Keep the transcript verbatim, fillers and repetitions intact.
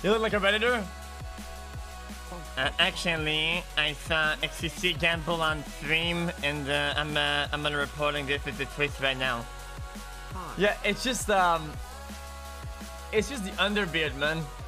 You look like a Redditor? Uh, actually, I saw xQcOW on stream, and uh, I'm uh, I'm gonna reporting this as a twist right now. Yeah, it's just um, it's just the underbeard, man.